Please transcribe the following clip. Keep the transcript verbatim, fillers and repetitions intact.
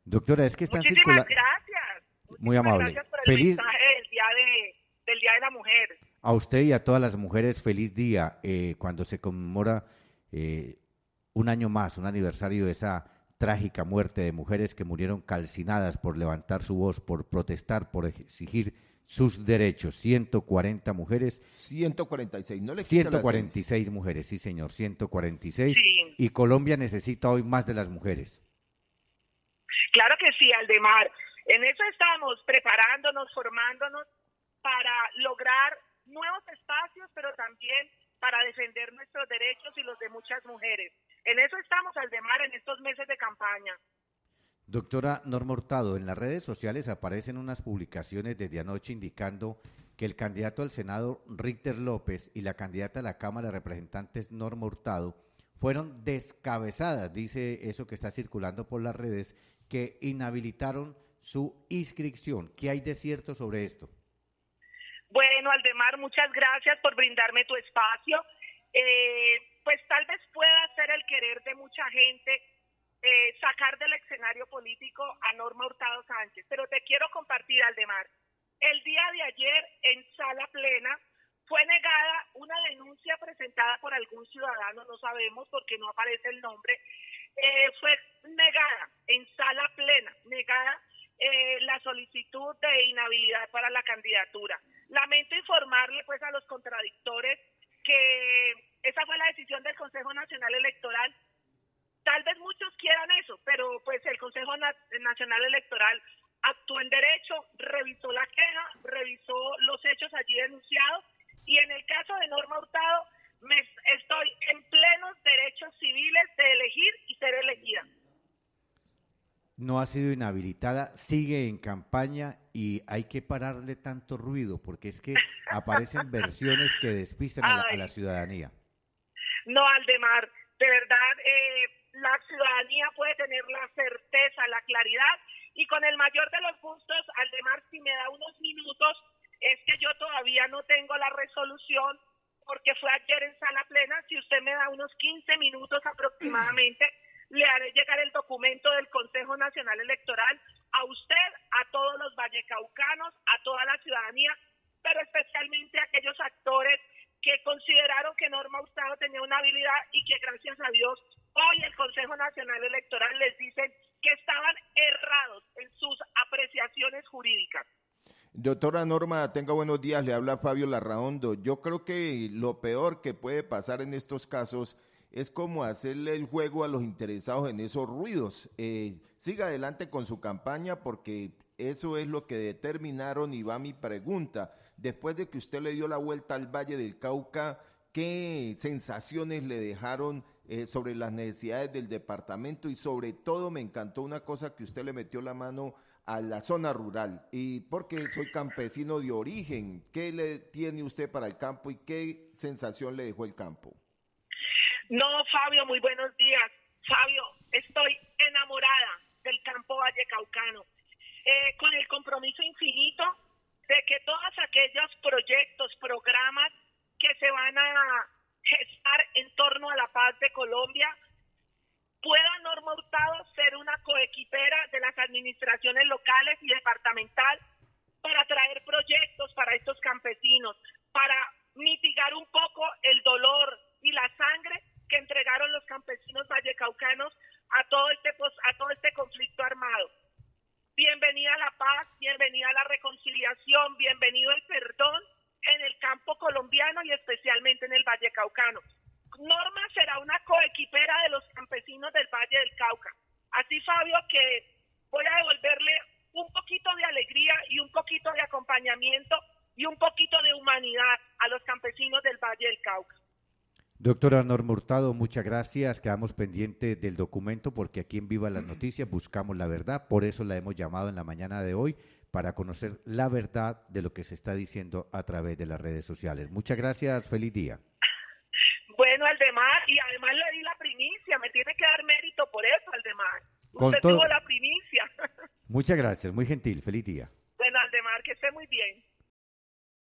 Doctora, es que están Muchísimas circulando... gracias. Muy Muchísimas amable. gracias por el Feliz mensaje del día de, del Día de la Mujer. a usted y a todas las mujeres, feliz día eh, cuando se conmemora eh, un año más, un aniversario de esa trágica muerte de mujeres que murieron calcinadas por levantar su voz, por protestar, por exigir sus derechos. ciento cuarenta mujeres. ciento cuarenta y seis, no le quita ciento las cuarenta y seis. seis mujeres, sí señor, ciento cuarenta y seis. Sí. Y Colombia necesita hoy más de las mujeres. Claro que sí, Aldemar. En eso estamos, preparándonos, formándonos para lograr nuevos espacios, pero también para defender nuestros derechos y los de muchas mujeres. En eso estamos, Aldemar, en estos meses de campaña. Doctora Norma Hurtado, en las redes sociales aparecen unas publicaciones desde anoche indicando que el candidato al Senado, Richter López, y la candidata a la Cámara de Representantes, Norma Hurtado, fueron descabezadas, dice eso que está circulando por las redes, que inhabilitaron su inscripción. ¿Qué hay de cierto sobre esto? Bueno, Aldemar, muchas gracias por brindarme tu espacio. Eh, pues tal vez pueda ser el querer de mucha gente eh, sacar del escenario político a Norma Hurtado Sánchez, pero te quiero compartir, Aldemar. El día de ayer, en sala plena, fue negada una denuncia presentada por algún ciudadano, no sabemos porque no aparece el nombre, eh, fue negada en sala plena, negada eh, la solicitud de inhabilidad para la candidatura. Lamento informarle pues a los contradictores que esa fue la decisión del Consejo Nacional Electoral. Tal vez muchos quieran eso, pero pues el Consejo Na- Nacional Electoral actuó en derecho, revisó la queja, revisó los hechos allí denunciados, y en el caso de Norma Hurtado me estoy en plenos derechos civiles de elegir y ser elegida. No ha sido inhabilitada, sigue en campaña y hay que pararle tanto ruido porque es que aparecen versiones que despistan a la, a la ciudadanía. No, Aldemar, de verdad, eh, la ciudadanía puede tener la certeza, la claridad, y con el mayor de los gustos, Aldemar, si me da unos minutos, es que yo todavía no tengo la resolución porque fue ayer en sala plena. Si usted me da unos quince minutos aproximadamente, le haré llegar el documento del Consejo Nacional Electoral a usted, a todos los vallecaucanos, a toda la ciudadanía, pero especialmente a aquellos actores que consideraron que Norma Hurtado tenía una habilidad y que gracias a Dios hoy el Consejo Nacional Electoral les dice que estaban errados en sus apreciaciones jurídicas. Doctora Norma, tenga buenos días, le habla Fabio Larraondo. Yo creo que lo peor que puede pasar en estos casos es como hacerle el juego a los interesados en esos ruidos. Eh, siga adelante con su campaña porque eso es lo que determinaron, y va mi pregunta. Después de que usted le dio la vuelta al Valle del Cauca, ¿qué sensaciones le dejaron eh, sobre las necesidades del departamento? Y sobre todo me encantó una cosa que usted le metió la mano a la zona rural, y porque soy campesino de origen, ¿qué le tiene usted para el campo y qué sensación le dejó el campo? No, Fabio, muy buenos días. Fabio, estoy enamorada del campo vallecaucano, eh, con el compromiso infinito de que todos aquellos proyectos, programas que se van a gestar en torno a la paz de Colombia, pueda Norma Hurtado ser una coequipera de las administraciones locales y departamental para traer proyectos para estos campesinos, para mitigar un poco el dolor y la sangre que entregaron los campesinos vallecaucanos a todo este a todo este conflicto armado. Bienvenida a la paz, bienvenida a la reconciliación, bienvenido el perdón en el campo colombiano y especialmente en el vallecaucano. Norma será una coequipera de los campesinos del Valle del Cauca. Así, Fabio, que voy a devolverle un poquito de alegría y un poquito de acompañamiento y un poquito de humanidad a los campesinos del Valle del Cauca. Doctora Norma Hurtado, muchas gracias. Quedamos pendientes del documento porque aquí en Viva las Noticias buscamos la verdad. Por eso la hemos llamado en la mañana de hoy, para conocer la verdad de lo que se está diciendo a través de las redes sociales. Muchas gracias. Feliz día. Bueno, Aldemar, y además le di la primicia, me tiene que dar mérito por eso, Aldemar. Con Usted todo... tuvo la primicia. Muchas gracias, muy gentil, feliz día. Bueno, Aldemar, que esté muy bien.